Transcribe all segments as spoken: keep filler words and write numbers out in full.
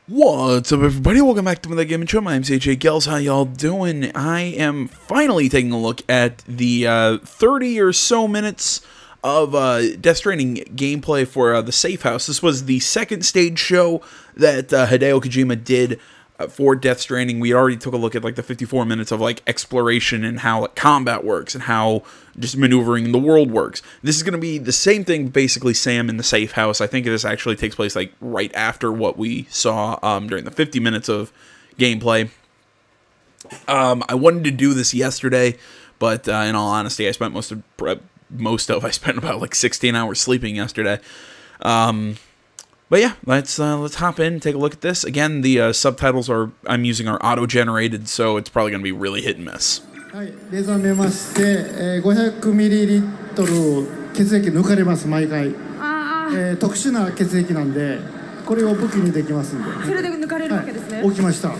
What's up, everybody? Welcome back to the Gaming Show. My name's A J Gels. How y'all doing? I am finally taking a look at the uh, thirty or so minutes of uh, Death Stranding gameplay for uh, the Safe House. This was the second stage show that uh, Hideo Kojima did uh, for Death Stranding. We already took a look at like the fifty-four minutes of like exploration and how like, combat works and how just maneuvering the world works. This is going to be the same thing, basically Sam in the Safe House. I think this actually takes place like right after what we saw um, during the fifty minutes of gameplay. Um, I wanted to do this yesterday, but uh, in all honesty, I spent most of most of I spent about like sixteen hours sleeping yesterday. Um, but yeah, let's uh, let's hop in and take a look at this. Again, the uh, subtitles are I'm using are auto-generated, so it's probably going to be really hit and miss. はい、目覚めまして、えー、ごひゃくミリリットル血液抜かれます毎回、あ、えー、特殊な血液なんでこれを武器にできますんで。 それで抜かれるわけですね。 はい、起きました。お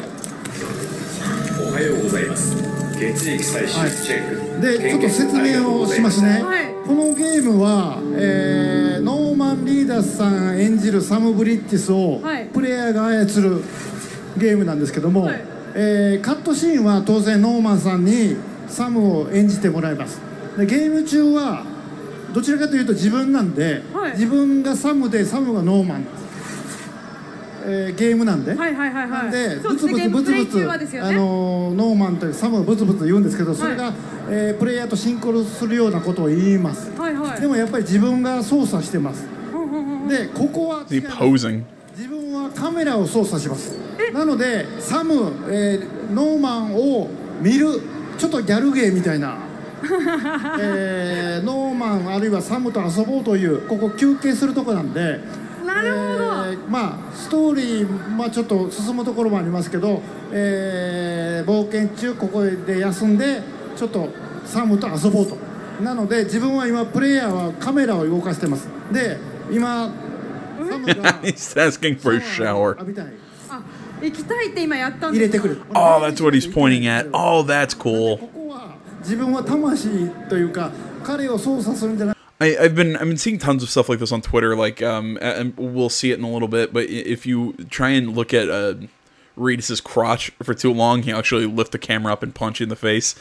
はようございます。血液採取チェック、 はい、でちょっと説明をしますね、はい、このゲームは、えー、ノーマン・リーダースさん演じるサム・ブリッジスをプレイヤーが操るゲームなんですけども、はい、えー、カットシーンは当然ノーマンさんにサムを演じてもらいます。でゲーム中はどちらかというと自分なんで、はい、自分がサムでサムがノーマン、えー、ゲームなんで、はいはいはいはい、なんでブツブツブツブツ、ね、あのノーマンというサムをブツブツ言うんですけど、それが、はい、えー、プレイヤーとシンクロするようなことを言います、はいはい、でもやっぱり自分が操作してます。でここは違う、自分はカメラを操作します。なのでサム、えー、ノーマンを見る、ちょっとギャルゲーみたいな、えー、ノーマンあるいはサムと遊ぼうという、ここ休憩するとこなんで、 なるほど、 えー、まあストーリー、まあ、ちょっと進むところもありますけど、えー、冒険中ここで休んでちょっとサムと遊ぼうと。なので自分は今プレイヤーはカメラを動かしてます。で今サムが He's asking for a shower. 浴びたい。 行きたいって今やったんですか？ 入れてくる。 Oh, that's what he's pointing at. Oh, that's cool. ここは自分は魂というか彼を操作するんじゃない。 I, I've been I've been seeing tons of stuff like this on Twitter. Like, um, and we'll see it in a little bit. But if you try and look at uh, Reedus's crotch for too long, he actually lift the camera up and punch you in the face.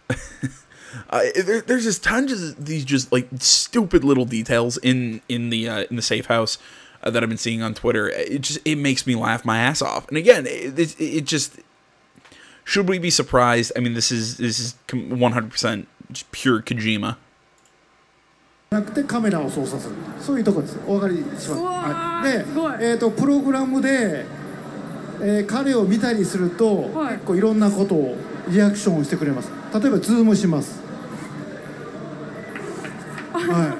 uh, there, there's just tons of these just like stupid little details in in the uh, in the safe house uh, that I've been seeing on Twitter. It just it makes me laugh my ass off. And again, it, it, it just should we be surprised? I mean, this is this is one hundred percent just pure Kojima. なくてカメラを操作する、そういうところです。お分かりします。はい、で、えーと、プログラムで、えー、彼を見たりすると、はい、結構いろんなことをリアクションをしてくれます。例えばズームします。はい、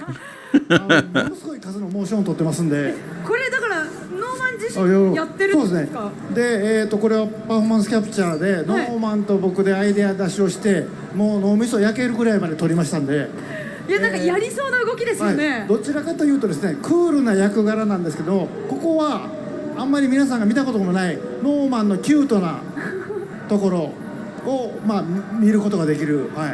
あのものすごい数のモーションを撮ってますんで。 これだからノーマン自身やってるんですか？そうですね。 で、えーと、これはパフォーマンスキャプチャーで、はい、ノーマンと僕でアイデア出しをしてもう脳みそ焼けるぐらいまで撮りましたんで。 いや、なんかやりそうな動きですよね、 はい、どちらかというとですねクールな役柄なんですけど、ここはあんまり皆さんが見たこともないノーマンのキュートなところを、まあ、見ることができる、はい、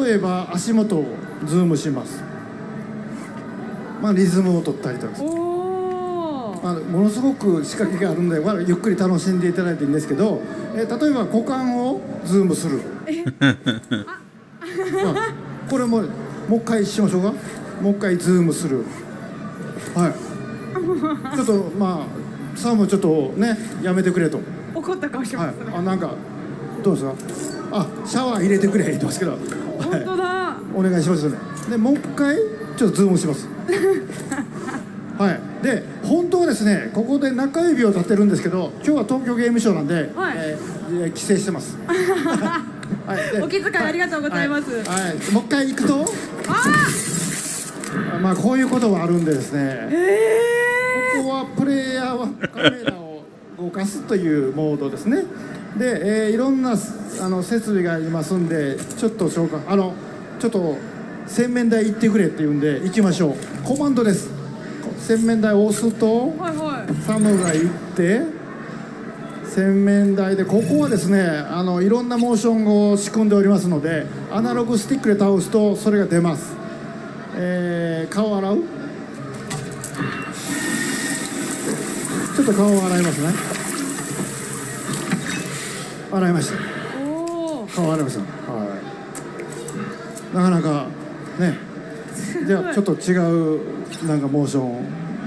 例えば足元をズームします、まあ、リズムを取ったりとか、まあ、ものすごく仕掛けがあるので、まあ、ゆっくり楽しんでいただいていいんですけど、えー、例えば股間をズームするまあ、これももう一回しましょうか。もう一回ズームする。はい。ちょっとまあサムちょっとねやめてくれと。 怒った顔しますね。 はい、あ、なんかどうですか。あ、シャワー入れてくれ言ってますけど。 本当だ。はい、 お願いしますよね。でもう一回ちょっとズームします。はい。で本当はですねここで中指を立てるんですけど、今日は東京ゲームショウなんで、はい、えー、規制してます。 はい、お気遣いありがとうございます。 はいはい、もう一回行くと、あまあこういうことがあるんでですね、ここはプレイヤーはカメラを動かすというモードですね。で、えー、いろんなあの設備がありますんで、ちょっと紹介、あのちょっと洗面台行ってくれって言うんで行きましょう。コマンドです。洗面台を押すと、はいはい、サムが行って洗面台で、ここはですねあのいろんなモーションを仕組んでおりますので、アナログスティックで倒すとそれが出ます。えー、顔を洗う、ちちょっと顔を洗いますね。洗いました。顔洗いました。はい。なかなかね。じゃあちょっと違うなんかモーション。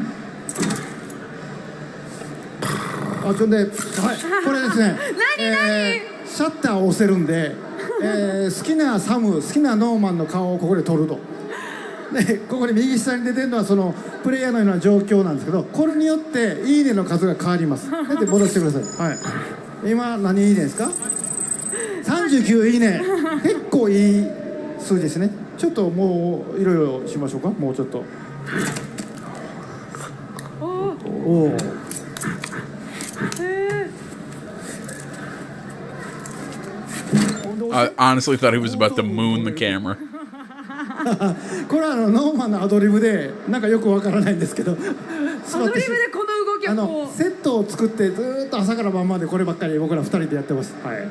あ、そんで、はい、これですね。 何何、 えー、シャッターを押せるんで、えー、好きなサム、好きなノーマンの顔をここで撮ると。で、ここに右下に出てるのはそのプレイヤーのような状況なんですけど、これによっていいねの数が変わります。で、戻してください。はい。今何いいねですか？さんじゅうきゅういいね。結構いい数字ですね。ちょっともういろいろしましょうか。もうちょっと。おお。 I honestly thought he was about to moon the camera. これはあのノーマンのアドリブでなんかよくわからないんですけど、 アドリブでこの動きをあのこうセットを作ってずーっと朝から晩までこればっかり僕らふたりでやってます。はい、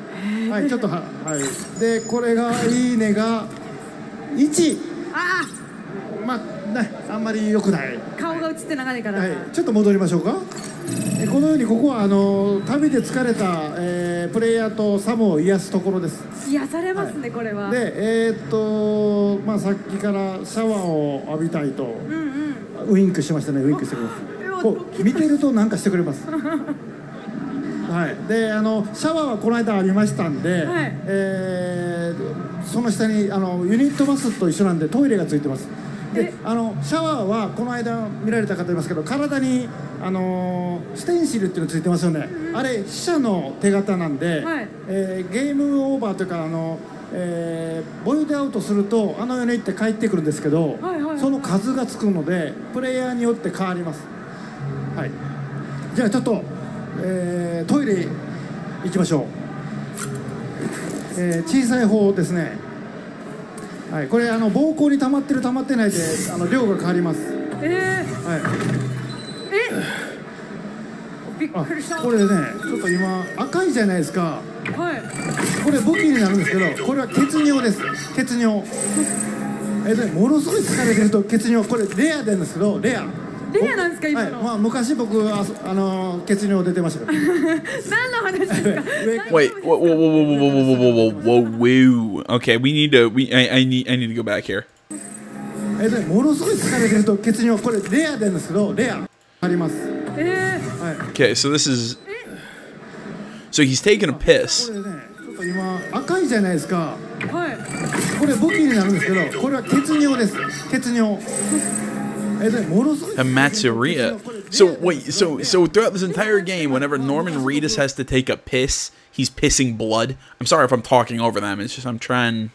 はい、ちょっとは、はい、でこれがいいねがいち。 あまあね、あんまり良くない。 あ顔が映って長いから、 はい、ちょっと戻りましょうか。えこのようにここはあの旅で疲れた、えー、プレイヤーとサムを癒すところです。 癒されますね、はい、これは。 で、えー、っとまあさっきからシャワーを浴びたいと、うんうん、ウインクしましたね。ウインクしてくれます。こう見てるとなんかしてくれます。はい、であのシャワーはこの間ありましたんで、はい、えー、その下にあのユニットバスと一緒なんでトイレがついてます。であのシャワーはこの間見られた方いますけど、体にあのステンシルっていうのついてますよね、うん、あれ死者の手形なんで、はい、えー、ゲームオーバーというかあの、えー、ボイドアウトするとあの世に行って帰ってくるんですけど、はいはいはいはい、その数がつくのでプレイヤーによって変わります。はい、じゃあちょっと、えー、トイレ行きましょう。えー、小さい方ですね。はい、これあの膀胱に溜まってる溜まってないであの量が変わります。えー、はい。 え、びっくりした。 これね、ちょっと今赤いじゃないですか。 はい。 これ武器になるんですけど、これは血尿です。血尿。えでものすごい疲れてると血尿、これレアなんですけど、レア。 レアなんですか今の。 はい、まあ昔僕ああの血尿出てましたから。 何の話ですか。 Wait, whoa, whoa, whoa, whoa, whoa, whoa, whoa, whoa, whoa. Okay, we need to. We I, I need I need to go back here. えでものすごい疲れてると血尿、これレアなんですけど、レアあります。えー。はい。Okay, so this is. So he's taking a piss. これね、ちょっと今赤いじゃないですか。はい。これ武器になるんですけど、これは血尿です。血尿。 Hematuria. So wait, so so throughout this entire game, whenever Norman Reedus has to take a piss, he's pissing blood. I'm sorry if I'm talking over them. It's just I'm trying.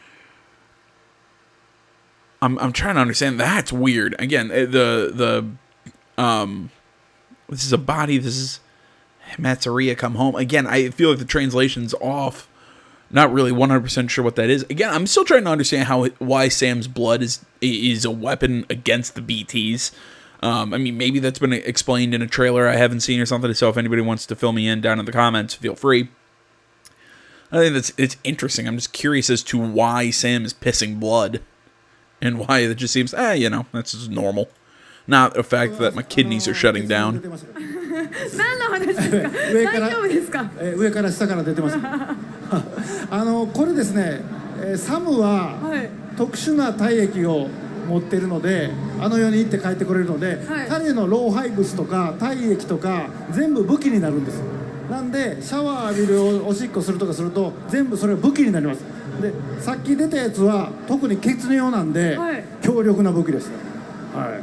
I'm I'm trying to understand. That's weird. Again, the the um, this is a body. This is hematuria. Come home again. I feel like the translation's off. Not really one hundred percent sure what that is. Again, I'm still trying to understand how why Sam's blood is is a weapon against the B Ts. Um, I mean, maybe that's been explained in a trailer I haven't seen or something. So if anybody wants to fill me in down in the comments, feel free. I think that's it's interesting. I'm just curious as to why Sam is pissing blood, and why it just seems ah, you know, that's just normal. Not the fact that my kidneys are shutting down. 何の話ですか。大丈夫ですか。 上から下から出てます。あのこれですね、サムは特殊な体液を持っているので、あの世に行って帰ってこれるので、はい、彼の老廃物とか体液とか全部武器になるんです。なんでシャワー浴びる、おしっこするとかすると全部それは武器になります。でさっき出たやつは特に血尿なんで、はい、強力な武器です。はい。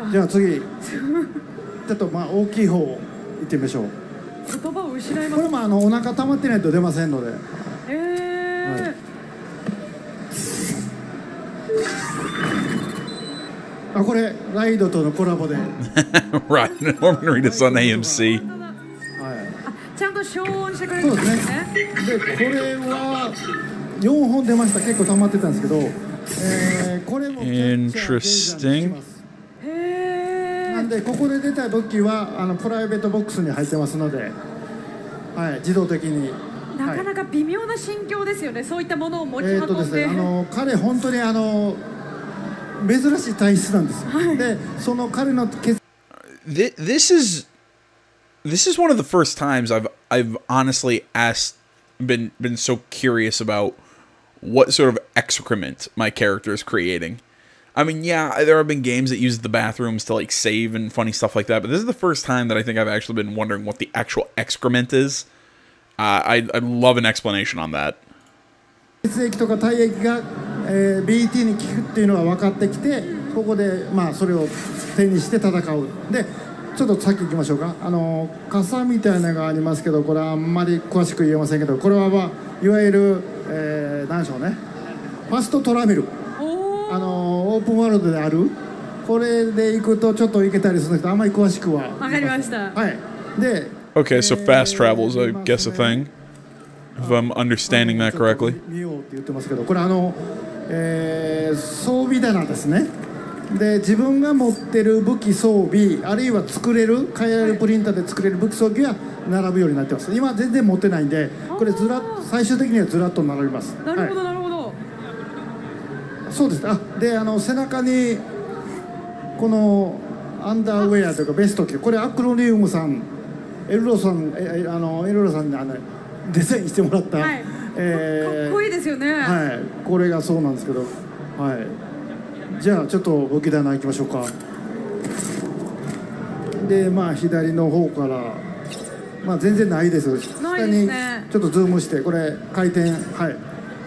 じゃあ次ちょっとまあ大きい方行ってみましょう。 言葉を失います。 これもあのお腹溜まってないと出ませんので。 えーはい、 あ、これライドとのコラボで。 Right, Norman Reedus on A M C。 ちゃんと消音してくれるんですね。 で、これはよんほん出ました。結構溜まってたんですけど、えー、これもキャッチャーレーザーにします。へー。なんでここで出た武器はあのプライベートボックスに入ってますので、はい、自動的に。 なかなか微妙な心境ですよね。そういったものを持ち運んで。えーとですね、あの彼本当にあの珍しい体質なんです。はい、で、その彼の血。 This is this is one of the first times I've I've honestly asked, been been so curious about what sort of excrement my character is creating. I mean, yeah, there have been games that use the bathrooms to like save and funny stuff like that, but this is the first time that I think I've actually been wondering what the actual excrement is. Uh, I I'd love an explanation on that. 血液とか体液が、えー、ビーティー に効くっていうのが分かってきて、ここでまあそれを手にして戦う。で、ちょっとさっき行きましょうか。あの傘みたいなのがありますけど、これはあんまり詳しく言えませんけど、これは、まあ、いわゆる、えー、何でしょうね。ファストトラベル。あのオープンワールドである。これで行くとちょっと行けたりするんですけど、あんまり詳しくは。 わかりました。 はい。で、 Okay, so fast travel is, I guess, a thing. If I'm understanding that correctly. 見ようって言ってますけど、これあの、えー、装備棚ですね。で、自分が持ってる武器装備、あるいは作れる、変えられるプリンターで作れる武器装備が並ぶようになってます。今全然持ってないんで、これずらっ最終的にはずらっと並びます。 なるほど、なるほど。 そうです。あ、で、あの背中にこのアンダーウェアというかベスト着て、これアクロニウムさん、エルロさん、えあのエルロさんにあのデザインしてもらった、 はい、えー、かっこいいですよね。 はい、これがそうなんですけど、はい。じゃあちょっと武器棚行きましょうか。で、まあ左の方から、まあ全然ないです。 ないですね。 下にちょっとズームして、これ回転、はい。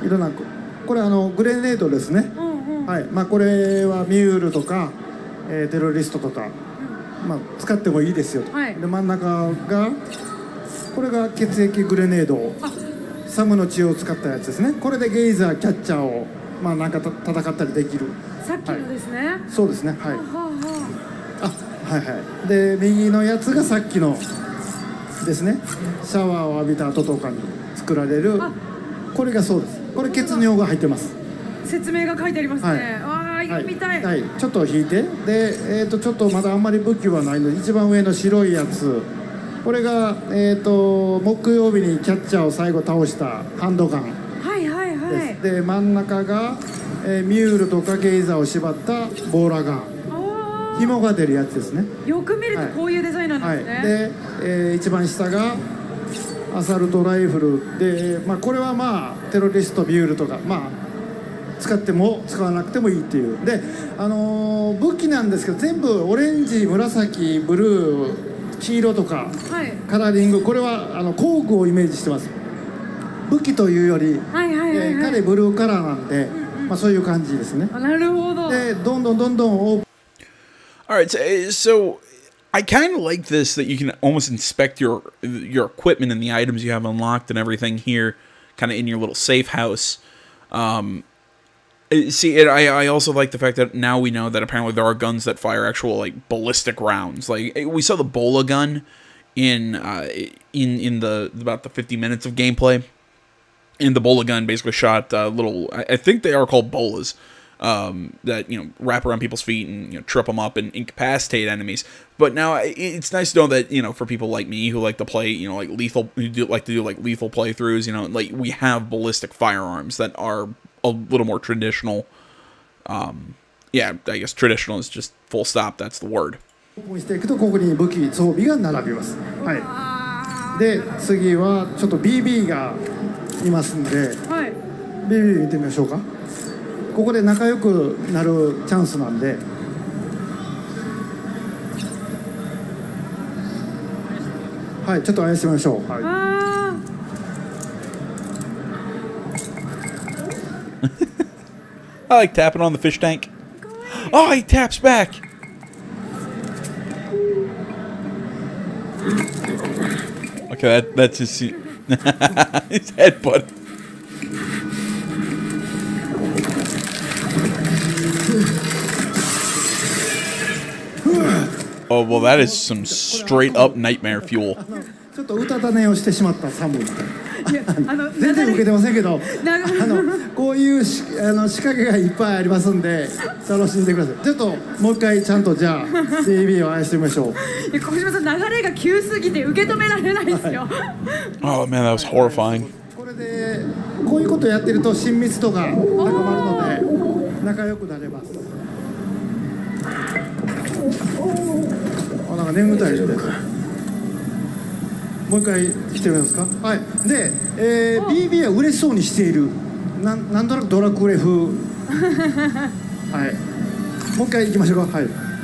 いろんなこれあのグレネードですね。うんうん、はい。まあこれはミュールとか、えー、テロリストとか、うん、まあ使ってもいいですよと。はい、で真ん中がこれが血液グレネード。サムの血を使ったやつですね。これでゲイザーキャッチャーをまあなんか戦ったりできる。 さっきのですね。はい、 そうですね。はい。はあはあ、あ、はいはい。で右のやつがさっきのですね。シャワーを浴びた後とかに作られる。これがそうです。これ血尿が入ってます。 説明が書いてありますね。はい、ああ、読みたい。 はい。ちょっと引いて、でえっ、ー、とちょっとまだあんまり武器はないので、一番上の白いやつ。これが、えー、と木曜日にキャッチャーを最後倒したハンドガンです。 はいはいはい。 で真ん中が、えー、ミュールとかゲイザーを縛ったボーラガン、紐が出るやつですね。 よく見るとこういうデザインなんですね。 はいはい、で、えー、一番下がアサルトライフルで、まあ、これはまあテロリストビュールとか、まあ、使っても使わなくてもいいっていうで、あのー、武器なんですけど全部オレンジ、紫、ブルー、黄色とか、はい、カラーリング、これはあの工具をイメージしてます。武器というより、彼ブルーカラーなんで、うんうん、まあそういう感じですね。 なるほど。 で、どんどんどんどんオープン。 Alright, so I kind of like this that you can almost inspect your your equipment and the items you have unlocked and everything here, kind of in your little safe house. Um, see, it, I I also like the fact that now we know that apparently there are guns that fire actual like ballistic rounds. Like we saw the Bola gun in uh, in in the about the fifty minutes of gameplay. And the Bola gun basically shot uh, little, I think they are called bolas, um, that, you know, wrap around people's feet and, you know, trip them up and incapacitate enemies. But now it's nice to know that, you know, for people like me who like to play, you know, like lethal, who do like to do like lethal playthroughs, you know, like we have ballistic firearms that are a little more traditional. Um, yeah, I guess traditional is just full stop. That's the word. していくとここに武器装備が並びます。はい。で次はちょっと ビービー がいますんで、はい、ビービー 見てみましょうか。ここで仲良くなるチャンスなんで、はい、ちょっとあやしてみましょう。はい、 I like tapping on the fish tank. Oh, he taps back. Okay, that, that's his, his headbutt. Oh, well, that is some straight up nightmare fuel. ちょっとうたた寝をしてしまったサム。全然受けてませんけど、あのこういうしあの仕掛けがいっぱいありますんで楽しんでください。ちょっともう一回ちゃんとじゃあ ビービー を愛してみましょう。 いや、小島さん流れが急すぎて受け止められないですよ。 Oh man, that was horrifying. これでこういうことやってると親密度が高まるので仲良くなれます。あ、なんか眠たいです。 もう一回来てみますか。はい。で、えー、ビービー は嬉しそうにしている。なん、なんとなくドラクエ風。はい。もう一回行きましょうか。はい。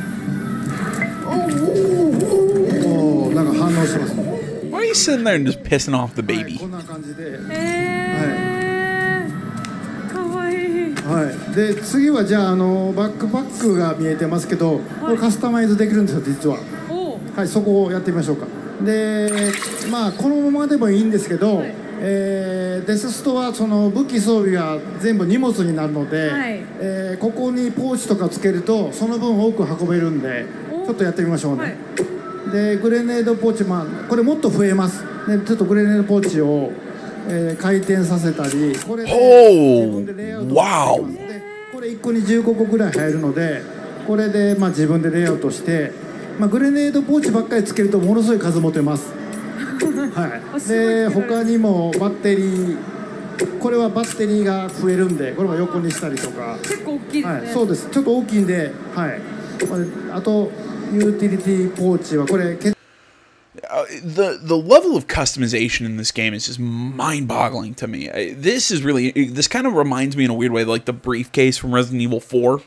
おお、なんか反応してますね。 Why are you sitting there and just pissing off the はい、 baby? こんな感じで。 えー、かわいい。 はい。で、次はじゃあ、あのバックパックが見えてますけど、これカスタマイズできるんですよ、実は。はい、そこをやってみましょうか。で、まあこのままでもいいんですけど、はい、えー、デスストはその武器装備が全部荷物になるので、はい、えー、ここにポーチとかつけるとその分多く運べるんで、ちょっとやってみましょうね。はい、でグレネードポーチ、まあこれもっと増えます。でちょっとグレネードポーチを、えー、回転させたり、これで自分でレイアウトしてます。でこれいっこにじゅうごこぐらい入るので、これでまあ自分でレイアウトして、まあ、グレネードポーチばっかりつけるとものすごい数持てます。はい、で他にもバッテリー、これはバッテリーが増えるんで、これも横にしたりとか。 結構大きいですね。はい、 そうです。ちょっと大きいんで、はい。あとユーティリティポーチはこれ。 Uh, the the level of customization in this game is just mind-boggling to me. I, this is really this kind of reminds me in a weird way like the briefcase from Resident Evil four,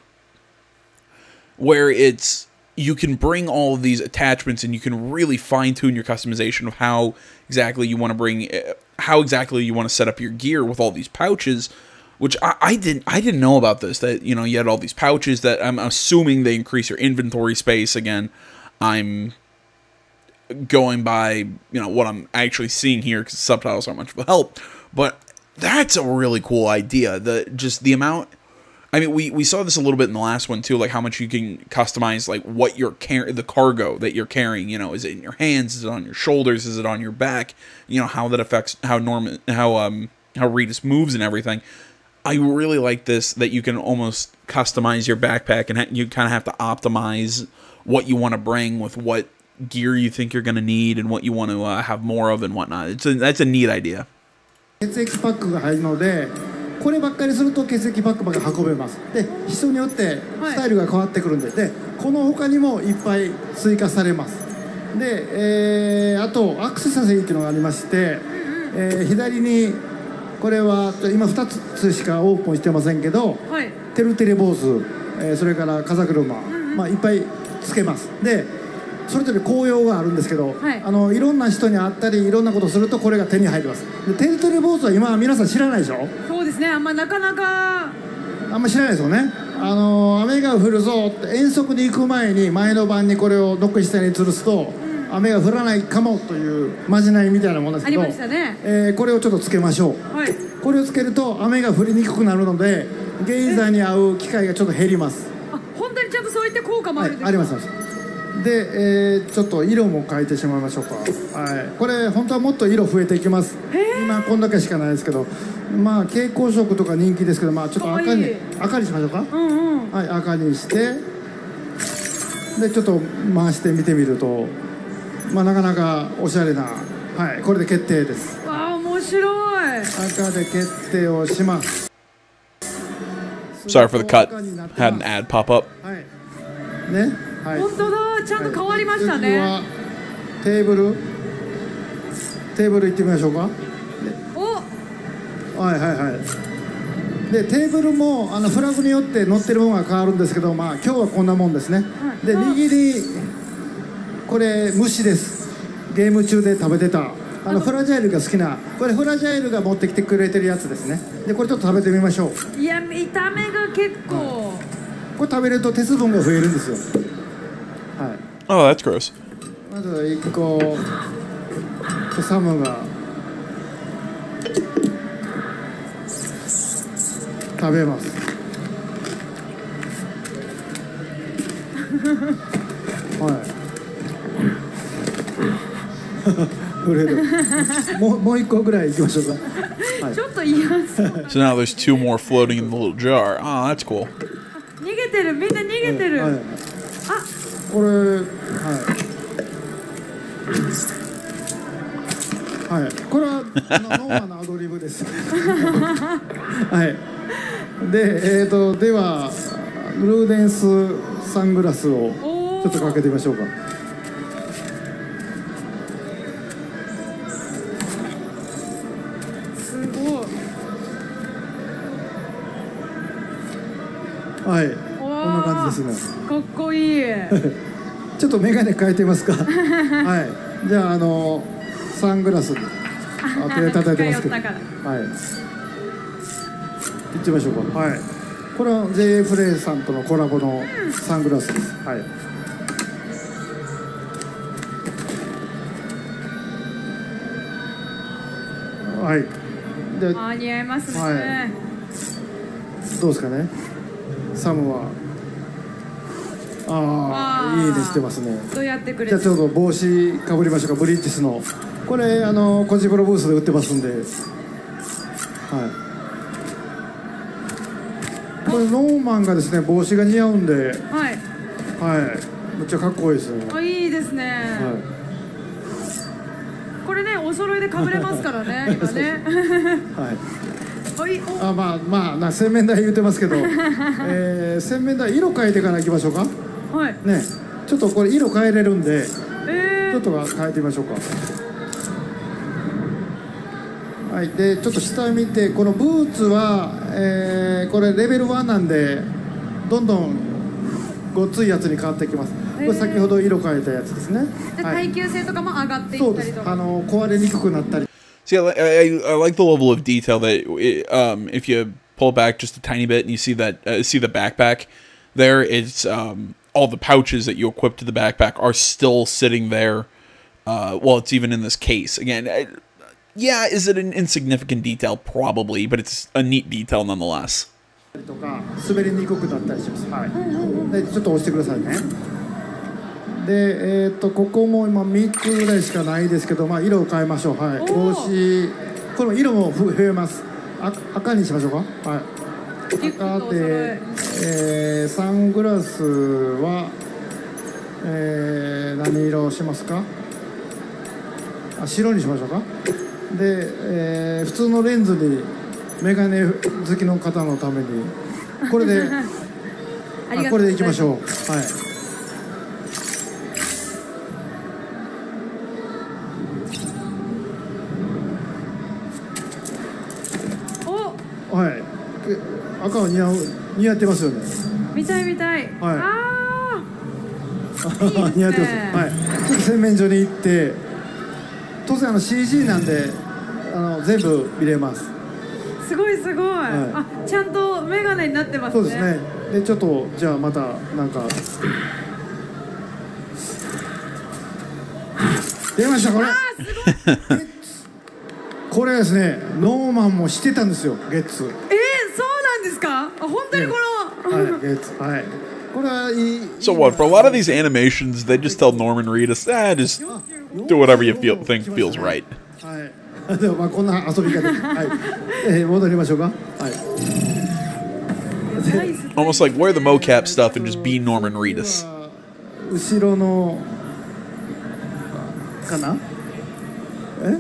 where it's you can bring all of these attachments and you can really fine-tune your customization of how exactly you want to bring how exactly you want to set up your gear with all these pouches, which I, I didn't I didn't know about this, that you know you had all these pouches that I'm assuming they increase your inventory space. Again, I'm going by, you know, what I'm actually seeing here because subtitles aren't much of a help, but that's a really cool idea. The just the amount, I mean, we, we saw this a little bit in the last one too, like how much you can customize, like what you're carrying, the cargo that you're carrying, you know, is it in your hands, is it on your shoulders, is it on your back, you know, how that affects how Norman, how, um, how Ritus moves and everything. I really like this, that you can almost customize your backpack and you kind of have to optimize what you want to bring with what gear you think you're going to need and what you want to uh, have more of and whatnot. It's a, that's a neat idea. 血液パックが入るので、こればっかりすると血液パックばっかり運べます。で、人によってスタイルが変わってくるんで、で、この他にもいっぱい追加されます。で、えー、あとアクセサリーっていうのがありまして、えー、左にこれは今ふたつしかオープンしてませんけど、はい、テルテレ坊主、えー、それから風車、まあいっぱいつけます。で。それぞれ効用があるんですけど、はい、あのいろんな人に会ったりいろんなことをするとこれが手に入ります。でテルテレ坊主は今皆さん知らないでしょ。 そうですね、あんまなかなかあんま知らないですよね。あの雨が降るぞって遠足に行く前に前の晩にこれを軒下に吊るすと、うん、雨が降らないかもというまじないみたいなものですけど、ありましたね。えー、これをちょっとつけましょう。はい、これをつけると雨が降りにくくなるのでゲイザーに合う機会がちょっと減ります。 あ、本当にちゃんとそういった効果もあるんですか。 はい、あります。で、えー、ちょっと色も変えてしまいましょうか。はい、これ本当はもっと色増えていきます。今こんだけしかないですけど、まあ蛍光色とか人気ですけど、まあちょっと赤に赤にしましょうか。うんうん、はい、赤にしてでちょっと回してみてみると、まあなかなかおしゃれな、はい、これで決定です。 わあ、面白い。 赤で決定をします。 Sorry for the cut. Had an ad pop up. はい。ね。はい、 本当だ、ちゃんと変わりましたね。 はい、テーブルテーブル行ってみましょうか。おはいはいはい。でテーブルもあのフラグによって載ってるものが変わるんですけど、まあ今日はこんなもんですね。で右にこれ虫です。ゲーム中で食べてたあのフラジャイルが好きな、これフラジャイルが持ってきてくれてるやつですね。でこれちょっと食べてみましょう。 いや、見た目が結構、はい、 これ食べると鉄分が増えるんですよ。はい、 oh, that's gross. まずいっこサムが食べます。はい。売れる。もうもう一個ぐらい行きましょうか。 はい、ちょっと嫌そう。 So now there's two more floating in the little jar. Oh, that's cool. 逃げてる、みんな逃げてる。はいはい、あ、 これ、はい。はい、これはノーマのアドリブです。はい。で、えーと、ではルーデンスサングラスをちょっとかけてみましょうか。 はい、こんな感じですね。 かっこいい。 ちょっと眼鏡変えてますか。はい、じゃああのサングラス当て叩いてますけど、はい、行ってみましょうか。はい、これは ジェイエー プレイさんとのコラボのサングラスです。はい。はい。で、 あ、似合いますね。 はい、どうですかね。サムは。ああ、いいねしてますね。 どうやってくれ。 じゃあちょうど帽子かぶりましょうか。ブリッジスの。これあのコジプロブースで売ってますんで。はい。これノーマンがですね帽子が似合うんで。はい。はい。めっちゃかっこいいですね。 あ、いいですね。はい。これね、お揃いでかぶれますからね、今ね。はい。 あ、まあまあな洗面台言ってますけど、えー、洗面台色変えてからいきましょうか。はい。ね、ちょっとこれ色変えれるんで、えー、ちょっと変えてみましょうか。はい。でちょっと下見て、このブーツは、えー、これレベルワンなんでどんどんごっついやつに変わってきます。これ先ほど色変えたやつですね。 で、耐久性とかも上がっていったりとか。 あの壊れにくくなったり。 See, I, I, I like the level of detail that it, um, if you pull back just a tiny bit and you see that uh, see the backpack there, it's um, all the pouches that you equip to the backpack are still sitting there. Uh, well, it's even in this case. Again, I, yeah, is it an insignificant detail? Probably, but it's a neat detail nonetheless. とか滑りにくくなったりします。はい。でちょっと押してくださいね。で、えー、とここも今みっつぐらいしかないですけど、まあ、色を変えましょう。はい、帽子この色も増えます。あ赤にしましょうか。はい、赤で、えー、サングラスは、えー、何色をしますか。あ、白にしましょうか。で、えー、普通のレンズにメガネ好きの方のためにこれであこれでいきましょう。はい。はい、赤は似合う似合ってますよね。 見たい見たい。はい。ああ。似合ってます。はい。ちょっと洗面所に行って、当然あの シージー なんであの全部見れます。 すごいすごい。はい、あ、ちゃんとメガネになってますね。 そうですね。でちょっとじゃあまたなんか出ましたこれ。あーすごい。これですね、ノーマンも知ってたんですよ、ゲッツ。えー、そうなんですか。あ、本当にこの。 はい、ゲッツ、はい。これはいい。 So what? For a lot of these animations, they just tell Norman Reedus, ah, just do whatever you feel think feels right. はい。でもまあこんな遊び方。はい。えー、戻りましょうか。はい。 Almost like wear the mocap stuff and just be Norman Reedus. 後ろのかな？え？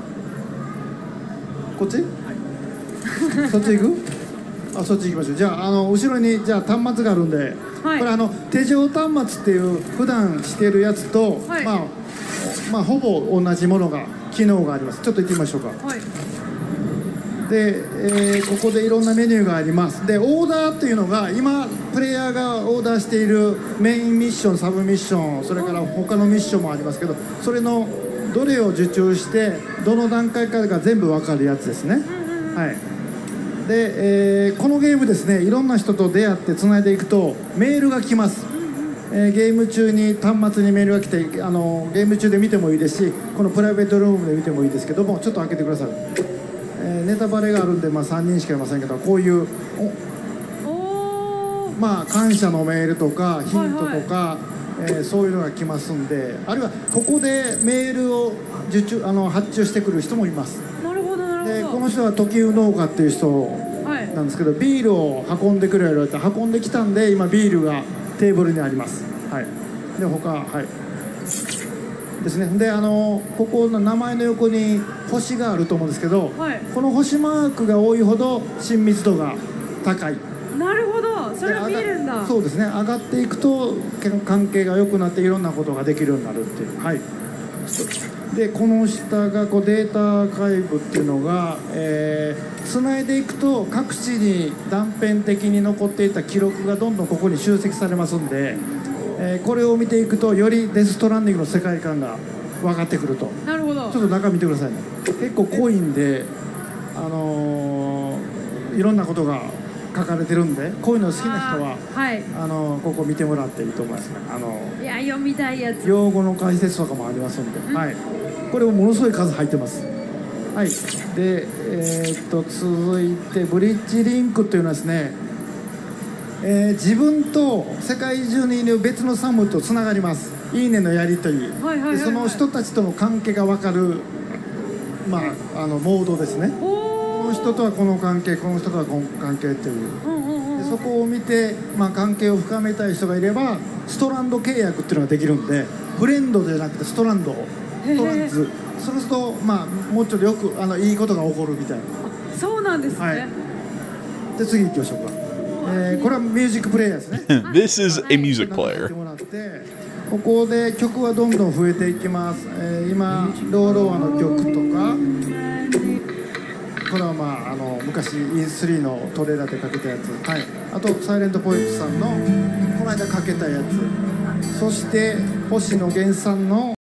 こっち？そっち行く？あ、そっち行きましょう。じゃあ、あの後ろにじゃあ端末があるんで、はい、これあの手錠端末っていう普段しているやつと、はい、まあまあほぼ同じものが機能があります。ちょっと行ってみましょうか。はい、で、えー、ここでいろんなメニューがあります。で、オーダーっていうのが今プレイヤーがオーダーしているメインミッション、サブミッション、それから他のミッションもありますけど、それのどれを受注してどの段階かが全部分かるやつですね。はい。で、えー、このゲームですね、いろんな人と出会ってつないでいくとメールが来ます。えー、ゲーム中に端末にメールが来て、あのゲーム中で見てもいいですし、このプライベートルームで見てもいいですけども、ちょっと開けてください。えー、ネタバレがあるんで、まあ、さんにんしかいませんけど、こういうまあ感謝のメールとかヒントとか、はいはい、えー、そういうのが来ますんで、あるいはここでメールを受注あの発注してくる人もいます。 なるほどなるほど。でこの人は時生農家っていう人なんですけど、はい、ビールを運んでくれるって運んできたんで、今ビールがテーブルにあります。はい。で他はいですね。であのここの名前の横に星があると思うんですけど、はい、この星マークが多いほど親密度が高い。 なるほど、それを見るんだ。 そうですね。上がっていくと関係が良くなっていろんなことができるようになるっていう。はい。 でこの下がこうデータアーカイブっていうのが、えー、つないでいくと各地に断片的に残っていた記録がどんどんここに集積されますんで、えー、これを見ていくとよりデス・ストランディングの世界観が分かってくると。 なるほど。 ちょっと中見てくださいね。結構濃いんで、あのー、いろんなことが書かれてるんで、こういうの好きな人は、 はい、 あのー、ここ見てもらっていいと思いますね。あのー、 いや読みたいやつ。 用語の解説とかもありますんで、うん、はい、これもものすごい数入ってます。はい、で、えー、っと続いてブリッジリンクというのはですね、えー、自分と世界中にいる別のサムとつながります。いいねのやり取り、その人たちとの関係が分かる、まあ、あのモードですね。この人とはこの関係、この人とはこの関係という、でそこを見て、まあ、関係を深めたい人がいればストランド契約っていうのができるんで、フレンドじゃなくてストランド、ストランズ、そうすると、まあ、もうちょっとよくあのいいことが起こるみたいな。 そうなんですね。はい、 で次行きましょうか。えー、これはミュージックプレイヤーですね。 This is a music player. ここで曲はどんどん増えていきます。えー、今ローローアの曲とか、これはまああの昔 イースリー のトレーラーでかけたやつ、はい、あとサイレントポエットさんのこの間かけたやつ、そして星野源さんの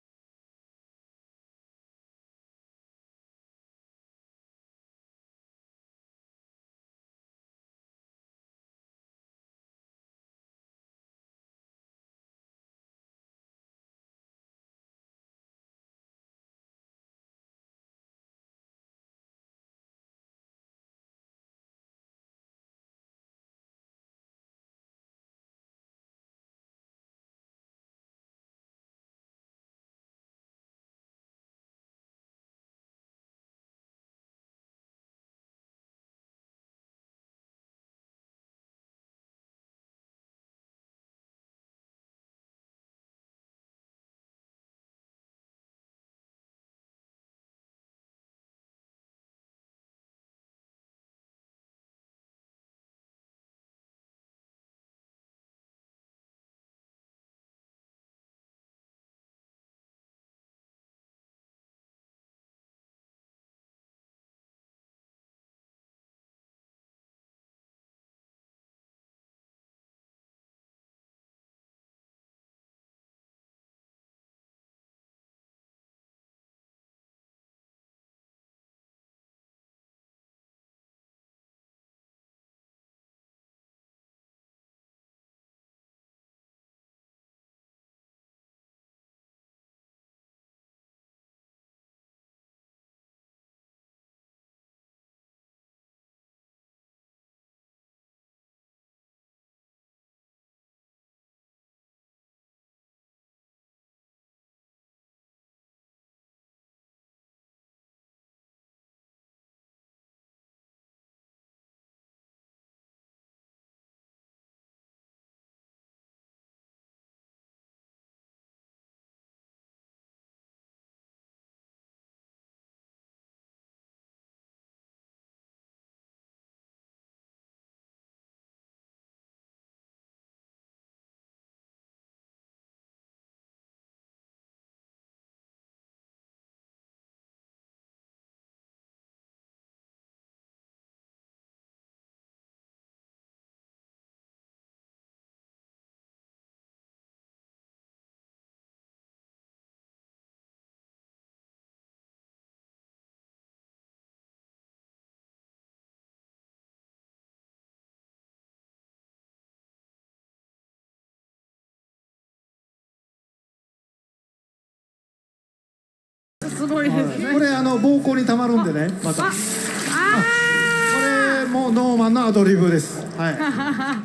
すごいですね。 はい、これあの膀胱にたまるんでね、また。ああ、これもうノーマンのアドリブです。はい。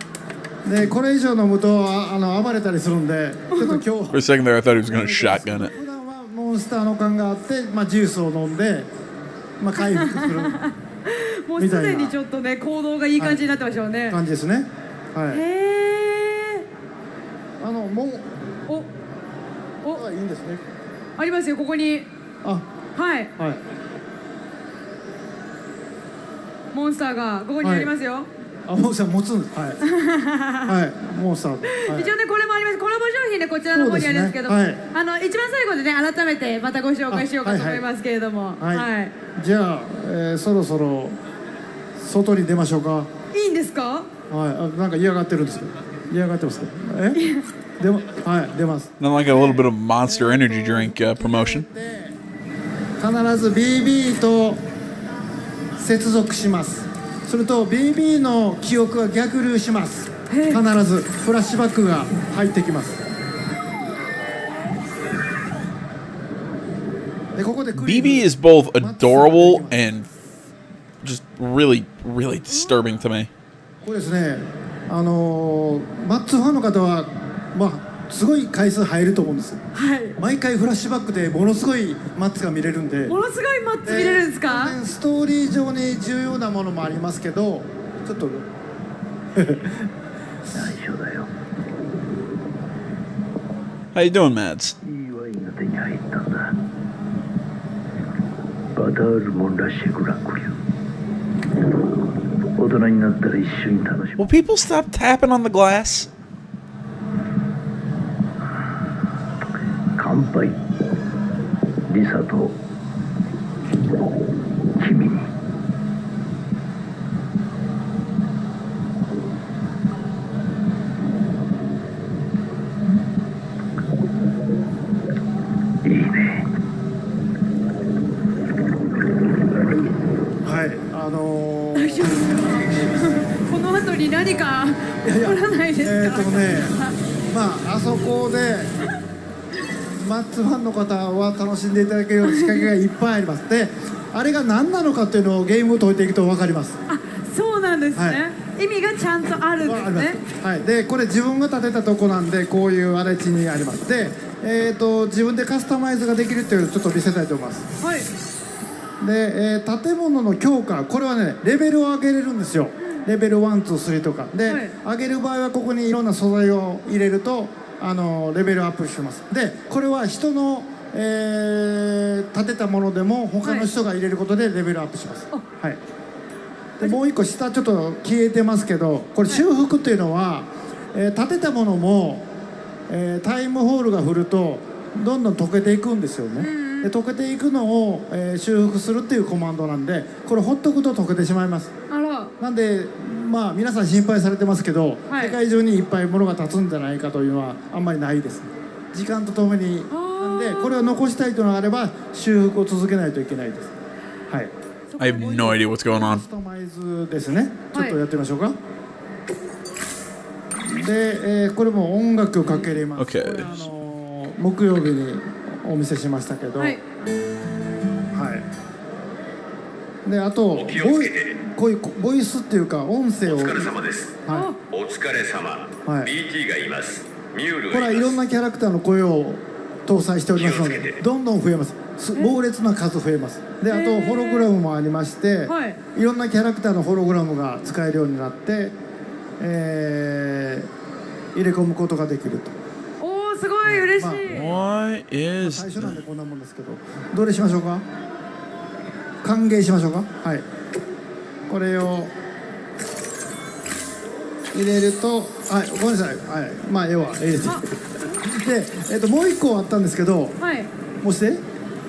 でこれ以上飲むとあの暴れたりするんで、ちょっと今日。 For a second there, I thought he was going to shotgun it. 普段はモンスターの缶があって、まあジュースを飲んで、まあ回復する。 もうすでにちょっとね行動がいい感じになってましたよね。 感じですね。はい。へえ。 あのもうおおいいんですね。 ありますよここに。 あ、 はい。 はい。 モンスターがここにありますよ。 あ、モンスター持つんです。はい。はい、モンスター。はい、 一応ねこれもあります。コラボ商品でこちらの方にあるんですけど、ねはい、あの一番最後でね改めてまたご紹介しようかと思いますけれども、 はい、はいはい、じゃあ、えー、そろそろ外に出ましょうか。 いいんですか？ はい、あ、なんか嫌がってるんですけど。嫌がってますか？え？でもはい出ます。 Not like a little bit of Monster Energy drink、uh, promotion。 必ず ビービー と接続します。すると ビービー の記憶が逆流します。必ずフラッシュバックが入ってきます。でここでビービー is both adorable and just really, really disturbing to me。 これですね、あのー、マッツファンの方はまあすごい回数入ると思うんです、 はい、 毎回フラッシュバックでものすごいマッツが見れるんで。 ものすごいマッツ見れるんですか？ ストーリー上に重要なものもありますけど、ちょっと内緒だよ。 How you doing, Mads? いいワインが手に入ったんだ。バタールモンラッシェグランクリュー。大人になったら一緒に楽しむ。 Will people stop tapping on the glass? 乾杯。リサと君に。いいね。 はい、あのー、 この後に何か起こらないですか？ えーとね、まああそこでマッツファンの方は楽しんでいただけるような仕掛けがいっぱいあります。で、あれが何なのかっていうのをゲームを解いていくと分かります。 あ、そうなんですね、はい、意味がちゃんとあるんですね。 はい、でこれ自分が建てたとこなんでこういう荒れ地にあります。で、えーと自分でカスタマイズができるっていうのをちょっと見せたいと思います。 はい。 で、えー、建物の強化、これはねレベルを上げれるんですよ。レベルワン、ツー、スリーとかで、はい、上げる場合はここにいろんな素材を入れるとあのレベルアップします。でこれは人の、えー、建てたものでも他の人が入れることでレベルアップします。はい、でもう一個下ちょっと消えてますけど、これ修復っていうのは、えー、建てたものも、えー、タイムホールが振るとどんどん溶けていくんですよね。で溶けていくのを、えー、修復するっていうコマンドなんで、これほっとくと溶けてしまいます。 あら。なんでまあ皆さん心配されてますけど、はい、世界中にいっぱい物が立つんじゃないかというのはあんまりないです。時間とともになんでこれを残したいというのがあれば修復を続けないといけないです。はい。 I have no idea what's going on. カスタマイズですね。ちょっとやってみましょうか。はい、で、えー、これも音楽をかけれます。 Okay. これあのー、木曜日にお見せしましたけど。はい。はい、であとボイこういうボイスっていうか音声を。 お疲れ様です。 はい。 お疲れ様。はい。ビーティー がいます。ミュールがいます。 これはいろんなキャラクターの声を搭載しておりますので、どんどん増えます。猛烈な数増えます。であとホログラムもありまして、はい、いろんなキャラクターのホログラムが使えるようになって、えー、入れ込むことができると。 おお、すごい嬉しい。 まあ、What is 最初なんでこんなもんですけど、どれしましょうか。歓迎しましょうか。はい。これを入れると、はい、ごめんなさい。はい、まあ要はええです。で、えっともう一個あったんですけど、はい。もうして。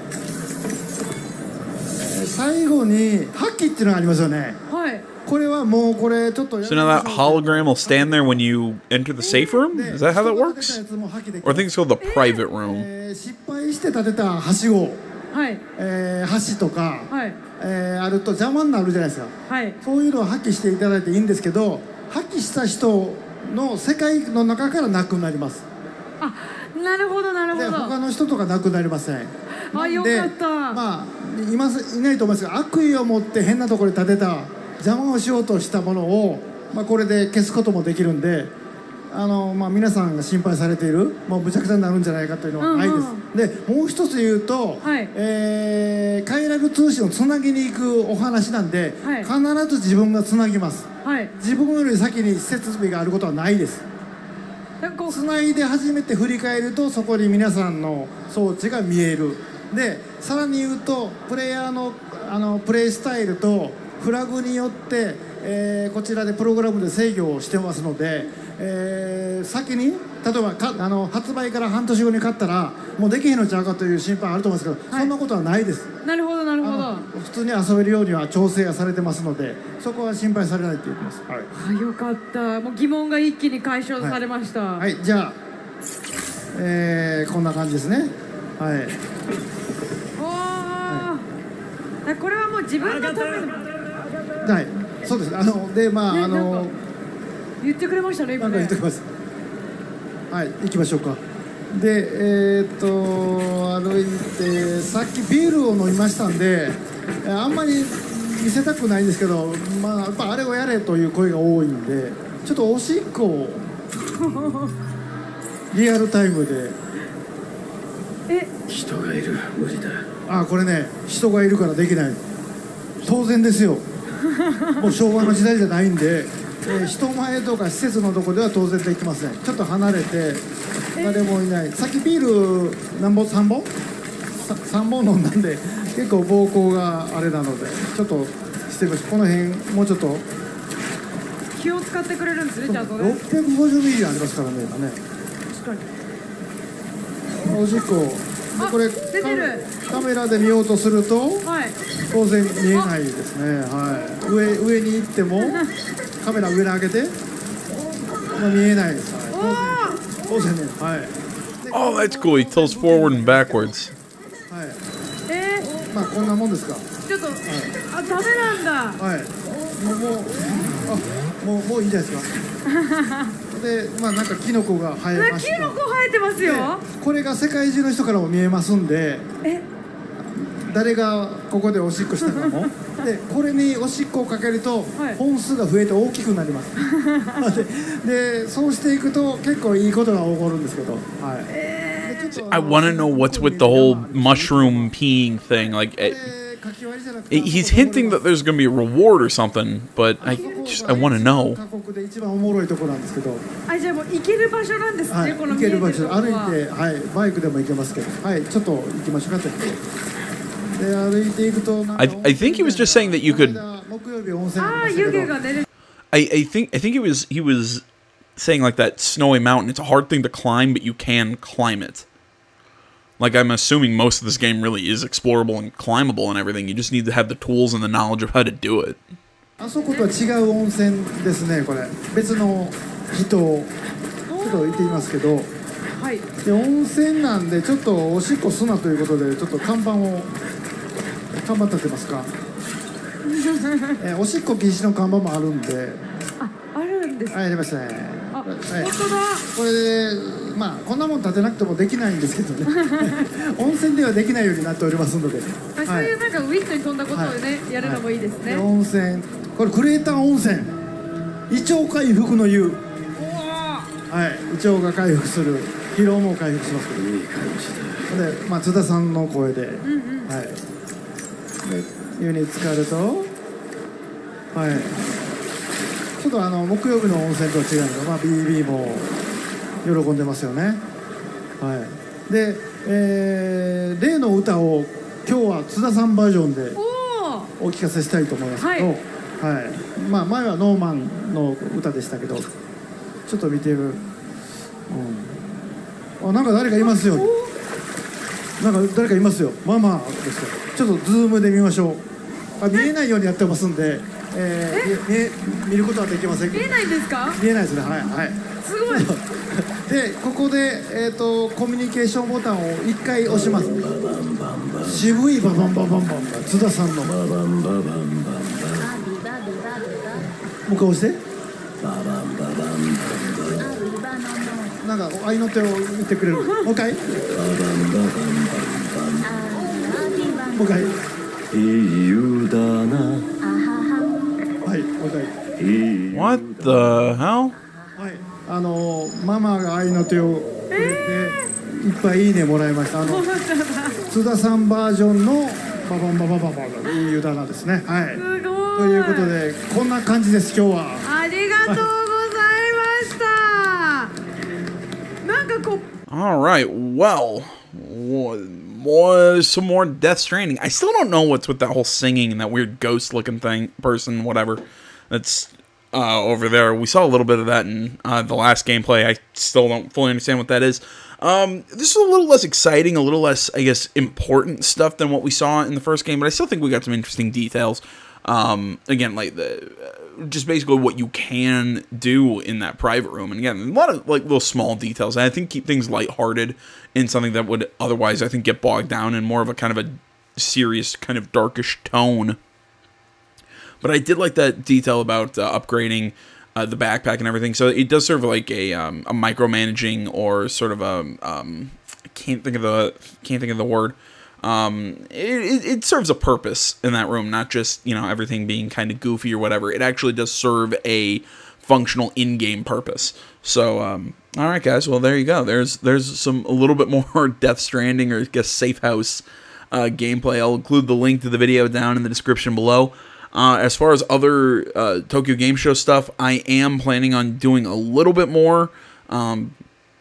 最後に破棄っていうのがありますよね。はい。これはもうこれちょっと。 So now that hologram will stand there when you enter the safe room? Is that how that works? Or I think it's called the private room. 失敗して建てたはしご、はい、えー、橋とか、はい、えー、あると邪魔になるじゃないですか。はい。そういうのを破棄していただいていいんですけど、破棄した人の世界の中からなくなります。 あ、なるほどなるほど。 で他の人とかなくなりません。 あ、よかった。 まあいますいないと思いますが、悪意を持って変なところに建てた邪魔をしようとしたものを、まあ、これで消すこともできるんで、あの、まあ、皆さんが心配されているもうむちゃくちゃになるんじゃないかというのはないです。うんうん、でもう一つ言うと、はい、えー、快楽通信をつなぎに行くお話なんで、はい、必ず自分がつなぎます。はい、自分より先に設備があることはないです。つないで初めて振り返るとそこに皆さんの装置が見える。でさらに言うとプレイヤーの、あのプレイスタイルとフラグによって、 えー、こちらでプログラムで制御をしてますので、えー、先に例えばかあの発売から半年後に買ったらもうできへんのちゃうかという心配あると思うんですけど、はい、そんなことはないです。 なるほどなるほど。 普通に遊べるようには調整がされてますので、そこは心配されないって言ってます。はい、 あ、よかった。もう疑問が一気に解消されました。はい、 はい、じゃあ、えー、こんな感じですね。はい。 おお、はい、これはもう自分のための。 はい、そうです。あのでまあ、ね、あの言ってくれましたね。今ね。 なんか言ってきます。はい、行きましょうか。で、えー、っと歩いてさっきビールを飲みましたんで、あんまり見せたくないんですけど、まあやっぱあれをやれという声が多いんで、ちょっとおしっこをリアルタイムで。 え、 人がいる、無理だ。 あ、これね、人がいるからできない。当然ですよ。もう昭和の時代じゃないんで、えー、人前とか施設のとこでは当然できません。ちょっと離れて誰もいない。さっきビール何本さんぼんさんぼん飲んだんで結構膀胱があれなのでちょっとしてみましょう。この辺もうちょっと気を使ってくれるんですね。ちゃんとね。 ろっぴゃくごじゅうミリありますからね今ね。 確かに。 おしっこでこれ出てる。 カメラで見ようとすると、はい、当然見えないですね。はい、上上に行ってもカメラ上に上げて、まあ、見えないです。はい、当然ね。はい。 Oh, that's cool. He tilts forward and backwards. はい。 えー、まあこんなもんですか。 ちょっと、はい、あ、ダメなんだ。 はい。もうもうあもうもういいんじゃないですか。で、まあなんかキノコが生えました。 キノコ生えてますよ。 これが世界中の人からも見えますんで。 え、 誰がここでおしっこしたかも。で、これにおしっこをかけると本数が増えて大きくなります。で、でそうしていくと結構いいことが起こるんですけど。はい。 えー、I want to know what's with the whole mushroom peeing thing. Like, it, he's hinting that there's going to be a reward or something, but I just I want to know. 各国で一番おもろいところなんですけど。 あ、じゃあもう行ける場所なんですね。はい、この行ける場所、歩いて、はい、バイクでも行けますけど、はい、ちょっと行きましょうかと。で、歩いていくと、 I I think he was just saying that you could. 木曜日温泉。 あ、湯気が出る。 I I think I think he was he was saying like that snowy mountain. It's a hard thing to climb, but you can climb it. Like, I'm assuming most of this game really is explorable and climbable and everything. You just need to have the tools and the knowledge of how to do it. あそことは違う温泉ですね、これ。別の人、ちょっと行ってみますけど、はい、で温泉なんでちょっとおしっこすなということでちょっと看板を看板立てますか。えー、おしっこ禁止の看板もあるんで。 あ、あるんですか。 はい、ありますね。 あ、 はい、 本当だ。 これでまあこんなもん立てなくてもできないんですけどね。温泉ではできないようになっておりますので。 あ、そういうなんかウィットに飛んだことをね、はい、やるのもいいですね。 はい、温泉、これクレーター温泉、胃腸回復の湯。はい、胃腸が回復する、疲労も回復しますけど。いい感じで。で、まあ津田さんの声で、うんうん、はい。で湯に浸かると、はい。ちょっとあの木曜日の温泉とは違うので、まあ ビービー も喜んでますよね。はい。で、えー、例の歌を今日は津田さんバージョンでお聞かせしたいと思いますけど、はい。はい、まあ前はノーマンの歌でしたけど、ちょっと見てる。うん。あ、なんか誰かいますよ。なんか誰かいますよ。ママですよ。ちょっとズームで見ましょう。あ、見えないようにやってますんで。えー、見, 見ることはできませんけど。 見えないんですか？ 見えないですね。はいはい。 すごい。 でここでえっ、ー、とコミュニケーションボタンを一回押します。渋いババンババンバンバン津田さんの。ババンババンバンバン。もう一回押して。ババンババンバン。なんか愛の手を言ってくれる。もう一回。ババンババンバン。もう一回。いい湯だな。 What the hell? はい、あのママが愛の手をくれて、えー、いっぱいいいねもらいました。あの津田さんバージョンのババンバババババいい湯だなですね。はい。すごい。ということでこんな感じです今日は。 ありがとうございました。なんかこう。 All right. Well. More, some more Death Stranding. I still don't know what's with that whole singing and that weird ghost-looking thing, person, whatever. that's uh, over there. We saw a little bit of that in uh, the last gameplay. I still don't fully understand what that is. Um, this is a little less exciting, a little less, I guess, important stuff than what we saw in the first game, but I still think we got some interesting details. Um, again, like the uh, just basically what you can do in that private room, and again, a lot of like little small details. And I think keep things lighthearted in something that would otherwise, I think, get bogged down in more of a kind of a serious, kind of darkish tone. But I did like that detail about uh, upgrading Uh, the backpack and everything, so it does serve like a um, a micromanaging or sort of a um, I can't think of the can't think of the word. Um, it, it serves a purpose in that room, not just, you know, everything being kind of goofy or whatever. It actually does serve a functional in-game purpose. So, um, all right, guys. Well, there you go. There's there's some a little bit more Death Stranding, or I guess Safe House uh, gameplay. I'll include the link to the video down in the description below. Uh, as far as other uh, Tokyo Game Show stuff, I am planning on doing a little bit more. Um,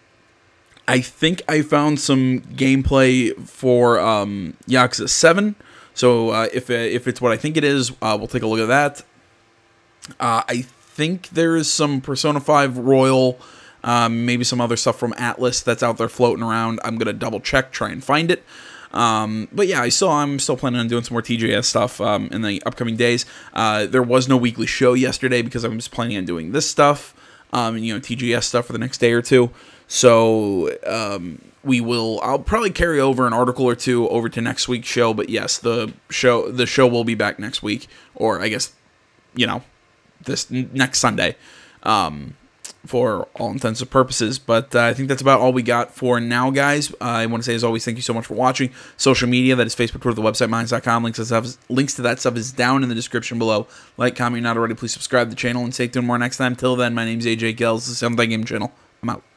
I think I found some gameplay for um, Yakuza seven. So uh, if, if it's what I think it is, uh, we'll take a look at that. Uh, I think there is some Persona five Royal, um, maybe some other stuff from Atlas that's out there floating around. I'm going to double check, try and find it. Um, but yeah, I still, I'm still planning on doing some more T J S stuff um, in the upcoming days. Uh, there was no weekly show yesterday because I was planning on doing this stuff, um, and, you know, T J S stuff for the next day or two. So um, we will, I'll probably carry over an article or two over to next week's show. But yes, the show, the show will be back next week, or I guess, you know, this next Sunday. Um, for all intents and purposes. But uh, I think that's about all we got for now, guys. Uh, I want to say, as always, thank you so much for watching. Social media, that is Facebook, Twitter, the website, minds dot com. Links to, stuff, links to that stuff is down in the description below. Like, comment, not already, please subscribe to the channel, and stay tuned more next time. Till then, my name's A J Gels. This is the Seventh Game Channel. I'm out.